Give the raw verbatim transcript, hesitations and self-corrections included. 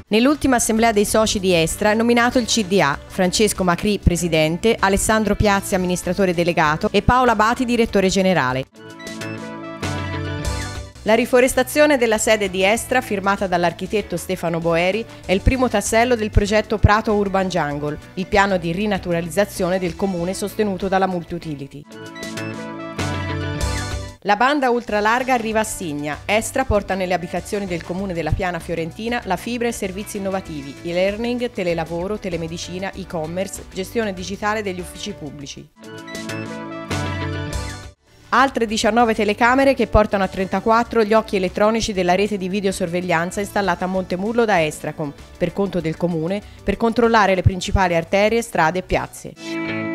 Nell'ultima assemblea dei soci di Estra è nominato il C D A, Francesco Macri presidente, Alessandro Piazzi amministratore delegato e Paola Bati direttore generale. La riforestazione della sede di Estra, firmata dall'architetto Stefano Boeri, è il primo tassello del progetto Prato Urban Jungle, il piano di rinaturalizzazione del comune sostenuto dalla Multiutility. La banda ultralarga arriva a Signa. Estra porta nelle abitazioni del comune della Piana Fiorentina la fibra e servizi innovativi, e-learning, telelavoro, telemedicina, e-commerce, gestione digitale degli uffici pubblici. Altre diciannove telecamere che portano a trentaquattro gli occhi elettronici della rete di videosorveglianza installata a Montemurlo da Estracom, per conto del comune, per controllare le principali arterie, strade e piazze.